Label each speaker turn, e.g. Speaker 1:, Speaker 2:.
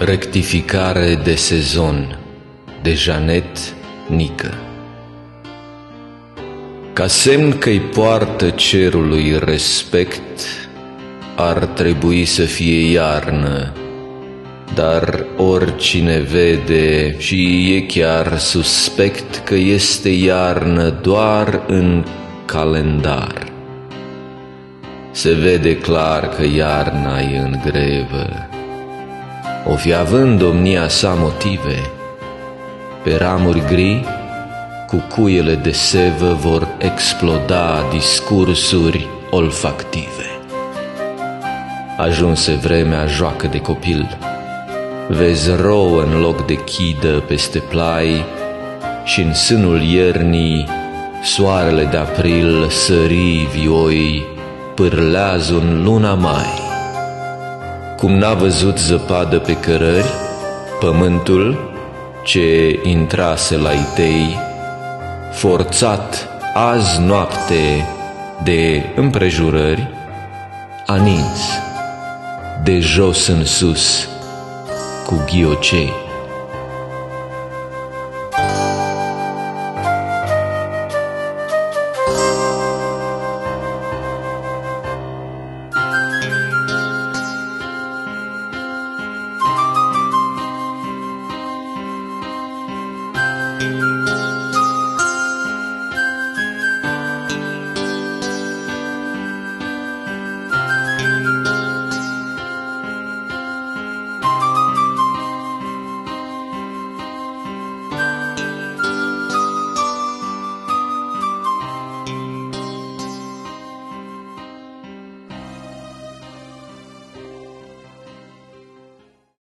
Speaker 1: Rectificare de sezon de Janet Nică. Ca semn că-i poartă cerului respect, ar trebui să fie iarnă, dar oricine vede și e chiar suspect că este iarnă doar în calendar. Se vede clar că iarna e în grevă, o fi având domnia sa motive. Pe ramuri gri, cu cuiele de sevă vor exploda discursuri olfactive. Ajunse vremea joacă de copil, vezi rouă în loc de chidă peste plai, și în sânul iernii soarele de april sări vioi, pârlează în luna mai. Cum n-a văzut zăpadă pe cărări, pământul ce intrase la itei, forțat azi noapte de împrejurări, a nins de jos în sus cu ghiocei.